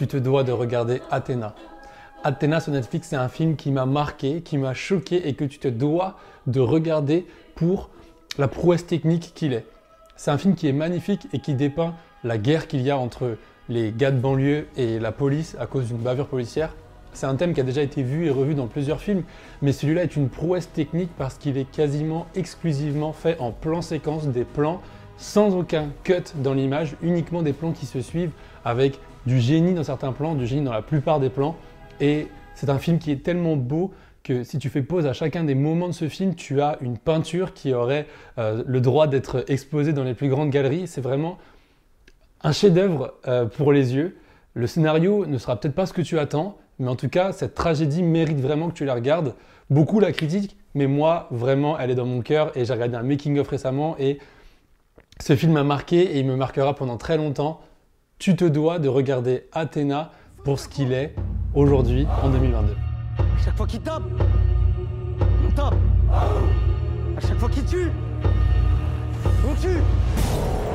tu te dois de regarder Athéna. Athéna sur Netflix, c'est un film qui m'a marqué, qui m'a choqué et que tu te dois de regarder pour la prouesse technique qu'il est. C'est un film qui est magnifique et qui dépeint la guerre qu'il y a entre les gars de banlieue et la police à cause d'une bavure policière. C'est un thème qui a déjà été vu et revu dans plusieurs films, mais celui-là est une prouesse technique parce qu'il est quasiment exclusivement fait en plan séquence, des plans sans aucun cut dans l'image, uniquement des plans qui se suivent avec du génie dans certains plans, du génie dans la plupart des plans. Et c'est un film qui est tellement beau que si tu fais pause à chacun des moments de ce film, tu as une peinture qui aurait le droit d'être exposée dans les plus grandes galeries. C'est vraiment un chef-d'œuvre pour les yeux. Le scénario ne sera peut-être pas ce que tu attends, mais en tout cas, cette tragédie mérite vraiment que tu la regardes. Beaucoup la critiquent, mais moi, vraiment, elle est dans mon cœur et j'ai regardé un making-of récemment et ce film m'a marqué et il me marquera pendant très longtemps. Tu te dois de regarder Athéna pour ce qu'il est aujourd'hui, en 2022. À chaque fois qu'il tape, on tape. À chaque fois qu'il tue, on tue.